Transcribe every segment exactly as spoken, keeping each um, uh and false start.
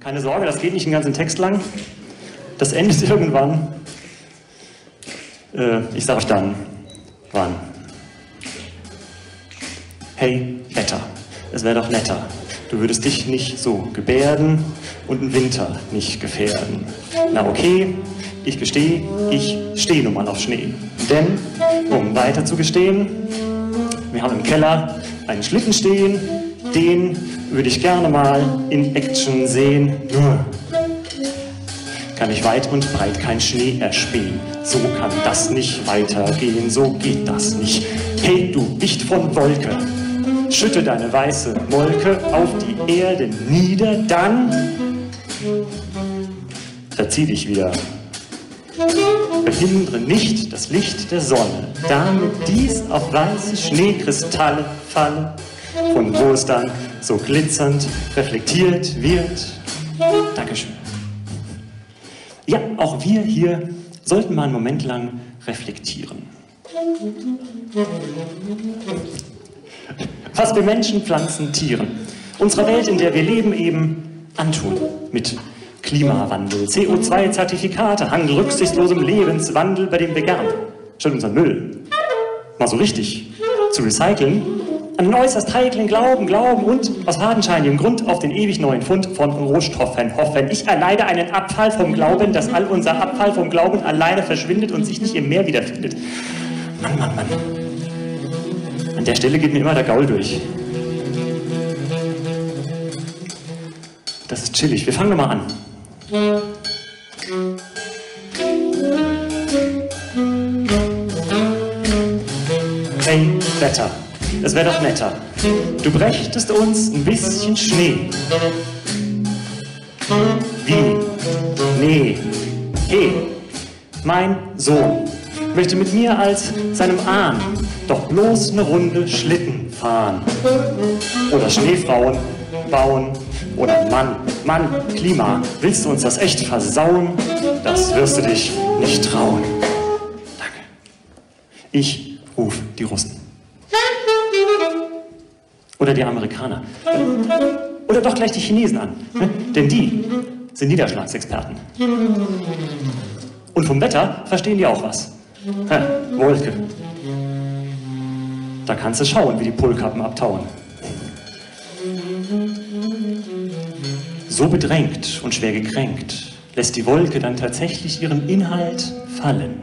Keine Sorge, das geht nicht den ganzen Text lang. Das endet irgendwann. Äh, ich sag euch dann, wann. Hey, Wetter, es wäre doch netter. Du würdest dich nicht so gebärden und den Winter nicht gefährden. Na okay, ich gestehe, ich stehe nun mal auf Schnee. Denn, um weiter zu gestehen, wir haben im Keller einen Schlitten stehen, den würde ich gerne mal in Action sehen. Nur kann ich weit und breit kein Schnee erspähen. So kann das nicht weitergehen, so geht das nicht. Hey, du Wicht von Wolke, schütte deine weiße Wolke auf die Erde nieder, dann verzieh dich wieder. Behindere nicht das Licht der Sonne, damit dies auf weiße Schneekristalle falle, von wo es dann so glitzernd reflektiert wird. Dankeschön. Ja, auch wir hier sollten mal einen Moment lang reflektieren. Was wir Menschen, Pflanzen, Tieren unserer Welt, in der wir leben, eben antun mit Klimawandel, C O zwei Zertifikate, Handel, rücksichtslosem Lebenswandel, bei dem wir gern, statt unseren Müll mal so richtig zu recyceln, an den äußerst heiklen Glauben, Glauben und aus fadenscheinigem Grund auf den ewig neuen Fund von Rohstoffen hoffen. Ich erleide einen Abfall vom Glauben, dass all unser Abfall vom Glauben alleine verschwindet und sich nicht im Meer wiederfindet. Mann, Mann, Mann. An der Stelle geht mir immer der Gaul durch. Das ist chillig. Wir fangen nochmal an. Hey, Wetter, es wäre doch netter. Du brächtest uns ein bisschen Schnee. Wie? Nee. Hey, mein Sohn möchte mit mir als seinem Ahn doch bloß eine Runde Schlitten fahren. Oder Schneefrauen bauen. Oder Mann, Mann, Klima, willst du uns das echt versauen? Das wirst du dich nicht trauen. Danke. Ich ruf die Russen. Oder die Amerikaner. Oder doch gleich die Chinesen an. Ne? Denn die sind Niederschlagsexperten. Und vom Wetter verstehen die auch was. Ha, Wolke. Da kannst du schauen, wie die Polkappen abtauen. So bedrängt und schwer gekränkt lässt die Wolke dann tatsächlich ihren Inhalt fallen.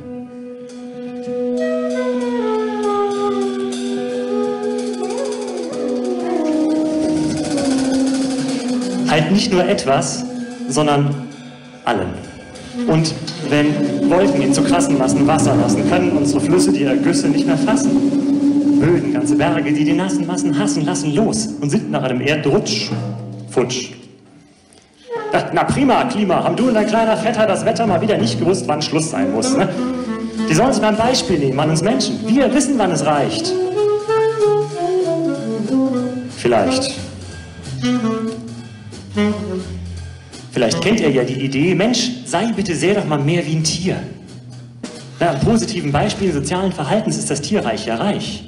Halt nicht nur etwas, sondern allen. Und wenn Wolken in zu krassen Massen Wasser lassen, können unsere Flüsse die Ergüsse nicht mehr fassen. Böden, ganze Berge, die die nassen Massen hassen, lassen los und sind nach einem Erdrutsch futsch. Na prima, Klima, haben du und dein kleiner Vetter das Wetter mal wieder nicht gewusst, wann Schluss sein muss, ne? Die sollen sich mal ein Beispiel nehmen an uns Menschen. Wir wissen, wann es reicht. Vielleicht. Vielleicht kennt ihr ja die Idee, Mensch, sei bitte sehr doch mal mehr wie ein Tier. Na, an positiven Beispielen sozialen Verhaltens ist das Tierreich ja reich.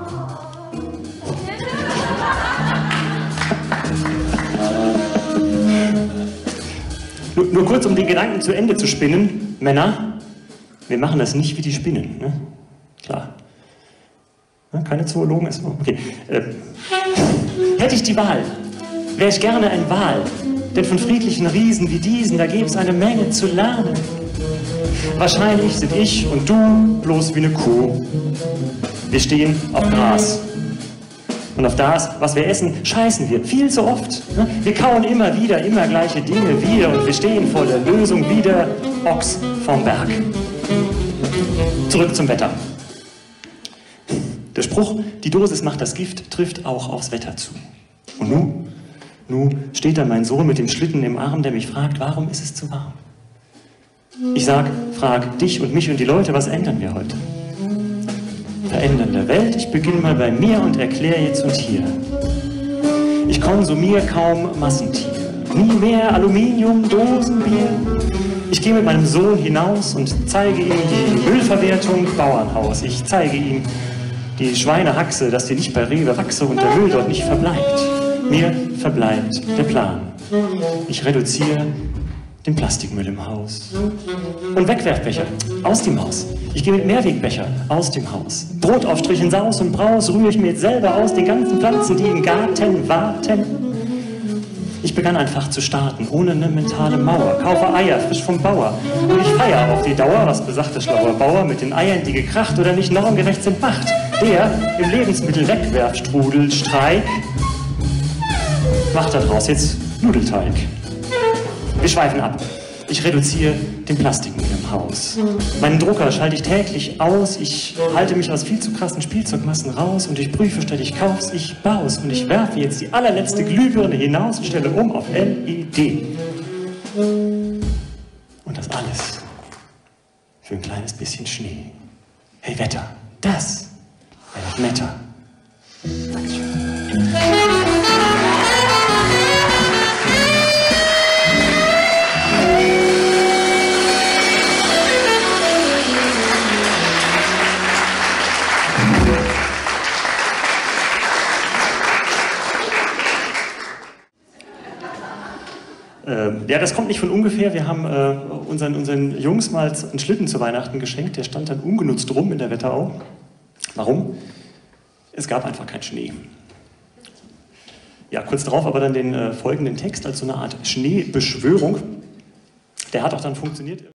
Nur, nur kurz, um den Gedanken zu Ende zu spinnen, Männer, wir machen das nicht wie die Spinnen, ne? Klar. Ja, keine Zoologen, ist okay. Äh, hätte ich die Wahl, wäre ich gerne ein Wal, denn von friedlichen Riesen wie diesen, da gäbe es eine Menge zu lernen. Wahrscheinlich sind ich und du bloß wie eine Kuh. Wir stehen auf Gras. Und auf das, was wir essen, scheißen wir viel zu oft. Wir kauen immer wieder, immer gleiche Dinge wieder und wir stehen vor der Lösung wie der Ochs vom Berg. Zurück zum Wetter. Der Spruch, die Dosis macht das Gift, trifft auch aufs Wetter zu. Und nu, nu steht da mein Sohn mit dem Schlitten im Arm, der mich fragt, warum ist es zu warm? Ich sag, frag dich und mich und die Leute, was ändern wir heute? Verändern der Welt. Ich beginne mal bei mir und erkläre jetzt und hier. Ich konsumiere kaum Massentier. Nie mehr Aluminium, Dosenbier. Ich gehe mit meinem Sohn hinaus und zeige ihm die Müllverwertung Bauernhaus. Ich zeige ihm die Schweinehaxe, dass die nicht bei Rewe wachse und der Müll dort nicht verbleibt. Mir verbleibt der Plan. Ich reduziere den Plastikmüll im Haus. Und Wegwerfbecher aus dem Haus. Ich gehe mit Mehrwegbecher aus dem Haus. Brotaufstrich in Saus und Braus rühre ich mir jetzt selber aus den ganzen Pflanzen, die im Garten warten. Ich begann einfach zu starten, ohne eine mentale Mauer. Kaufe Eier frisch vom Bauer. Und ich feier auf die Dauer, was besagt der schlaue Bauer, mit den Eiern, die gekracht oder nicht normgerecht sind, macht. Der im Lebensmittel-Wegwerfstrudelstreik macht daraus jetzt Nudelteig. Wir schweifen ab. Ich reduziere den Plastikmüll im Haus. Meinen Drucker schalte ich täglich aus. Ich halte mich aus viel zu krassen Spielzeugmassen raus und ich prüfe statt ich kauf's, ich bau's. Und ich werfe jetzt die allerletzte Glühbirne hinaus und stelle um auf L E D. Und das alles für ein kleines bisschen Schnee. Hey Wetter, das wäre doch netter. Dankeschön. Ja, das kommt nicht von ungefähr. Wir haben äh, unseren, unseren Jungs mal einen Schlitten zu Weihnachten geschenkt. Der stand dann ungenutzt rum in der Wetterau. Warum? Es gab einfach keinen Schnee. Ja, kurz darauf aber dann den äh, folgenden Text als so eine Art Schneebeschwörung. Der hat auch dann funktioniert.